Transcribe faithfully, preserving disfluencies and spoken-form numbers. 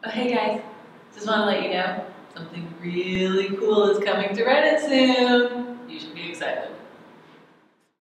Oh, hey guys, just want to let you know something really cool is coming to Reddit soon. You should be excited.